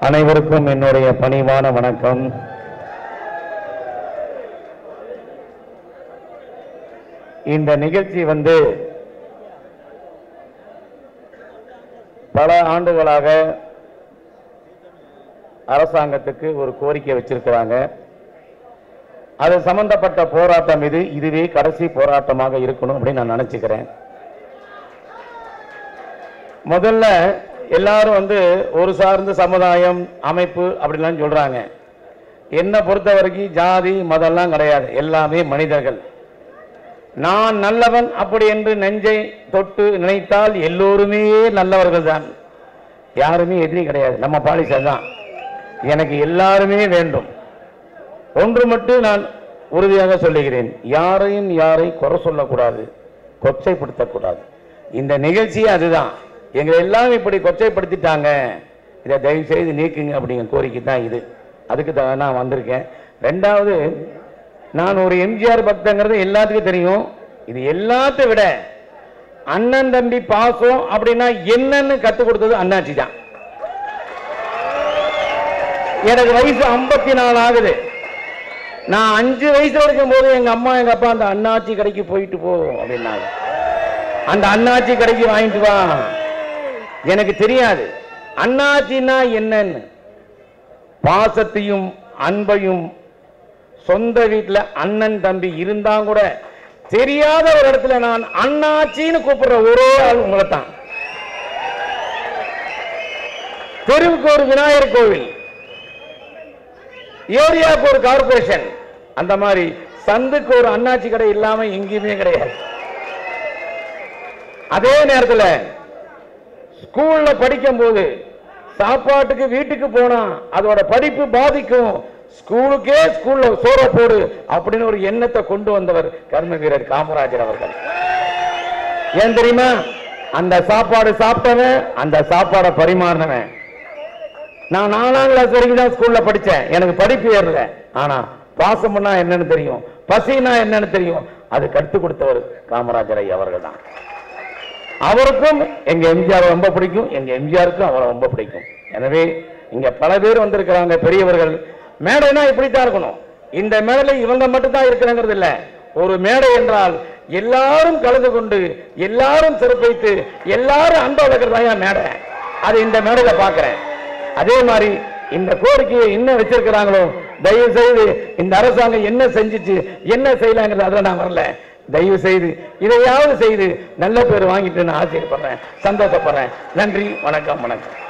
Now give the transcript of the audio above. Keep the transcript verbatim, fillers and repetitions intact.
அனைவருக்கும் என்னுடைய பணிவான வணக்கம். இந்த நிகழ்ச்சி வந்து பல ஆண்டுகளாக அரசாங்கத்துக்கு ஒரு கோரிக்கை வச்சிருக்கிறாங்க. அது சம்பந்தப்பட்ட போராட்டம் இது இதுவே கடைசி போராட்டமாக இருக்கணும் அப்படின்னு நான் நினைச்சுக்கிறேன். முதல்ல எல்லாரும் வந்து ஒரு சார்ந்த சமுதாயம் அமைப்பு அப்படிலாம் சொல்றாங்க. என்னை பொறுத்த வரைக்கும் ஜாதி மதம்லாம் கிடையாது, எல்லாமே மனிதர்கள். நான் நல்லவன் அப்படி என்று நெஞ்சை தொட்டு நினைத்தால் எல்லோருமே நல்லவர்கள் தான், யாருமே எதிரி கிடையாது. நம்ம பாலிசி தான், எனக்கு எல்லாருமே வேண்டும். ஒன்று மட்டும் நான் உறுதியாக சொல்லுகிறேன், யாரையும் யாரை குறை சொல்லக்கூடாது, கொச்சைப்படுத்தக்கூடாது. இந்த நிகழ்ச்சியே அதுதான். எங்களை எல்லாம் இப்படி கொச்சைப்படுத்திட்டாங்க, இதை தயவு செய்து நீக்குங்க அப்படிங்கிற கோரிக்கை தான் இது. அதுக்கு தான் நான் வந்திருக்கேன். ரெண்டாவது, நான் ஒரு எம்ஜிஆர் பக்தங்கிறது எல்லாத்துக்கும் தெரியும். இது எல்லாத்தை விட அண்ணன் தம்பி பாசம் அப்படின்னா என்னன்னு கற்றுக் கொடுத்தது அண்ணாச்சி தான். எனக்கு வயசு ஐம்பத்தி நாலு ஆகுது. நான் அஞ்சு வயசுல இருக்கும் போது எங்க அம்மா எங்க அப்பா அந்த அண்ணாச்சி கடைக்கு போயிட்டு போ அப்படின்னாங்க. அந்த அண்ணாச்சி கடைக்கு வாங்கிட்டு வா. எனக்கு தெரியாது அண்ணாச்சின்னா என்னன்னு. பாசத்தையும் அன்பையும் சொந்த வீட்டில் அண்ணன் தம்பி இருந்தா கூட தெரியாத ஒரு இடத்துல நான் அண்ணாச்சின்னு கூப்பிடுற ஒரே ஆள் உங்களை தான். தெருவுக்கு ஒரு விநாயகர் கோவில், ஏரியாவுக்கு ஒரு கார்பரேஷன், அந்த மாதிரி சந்துக்கு ஒரு அண்ணாச்சி கடை இல்லாம எங்கேயுமே கிடையாது. அதே நேரத்தில் ஸ்கூல்ல படிக்கும் போது சாப்பாட்டுக்கு வீட்டுக்கு போனா அதோட படிப்பு பாதிக்கும், ஸ்கூலுக்கே ஸ்கூல்ல சோற போடு அப்படின்னு ஒரு எண்ணத்தை கொண்டு வந்தவர் கர்ம வீரர் காமராஜர் அவர்கள். ஏன் தெரியுமா? அந்த சாப்பாடு சாப்பிட்டவன், அந்த சாப்பாடை பரிமாறினவன். நான் நாலாம் கிளாஸ் வரைக்கும் தான் ஸ்கூல்ல படிச்சேன், எனக்கு படிப்பு ஏறல. ஆனா பாசம்னா என்னன்னு தெரியும், பசினா என்னன்னு தெரியும். அது கற்றுக் கொடுத்தவர் காமராஜர் அவர்கள் தான். அவருக்கும் எங்க எம்ஜிஆர் ரொம்ப பிடிக்கும், எங்க எம்ஜிஆருக்கும் அவரை ரொம்ப பிடிக்கும். எனவே இங்க பல பேர் வந்திருக்கிறாங்க பெரியவர்கள். மேடைனா இப்படித்தான் இருக்கணும். இந்த மேடை இவங்க மட்டும் தான் இருக்கிறாங்கிறது இல்ல. ஒரு மேடை என்றால் எல்லாரும் கலந்து கொண்டு எல்லாரும் சிறப்பித்து எல்லாரும் அன்பு வளர்க்கிறதா மேடை. அது இந்த மேடையில பாக்குறேன். அதே மாதிரி இந்த கோரிக்கையை என்ன வச்சிருக்கிறாங்களோ, தயவு செய்து இந்த அரசாங்கம் என்ன செஞ்சிச்சு என்ன செய்யலாங்கிறது அதில் நான் வரல. தயவு செய்து இதையாவது செய்து நல்ல பேர் வாங்கிட்டு நான் ஆசைப்படுறேன், சந்தோஷப்படுறேன். நன்றி, வணக்கம், வணக்கம்.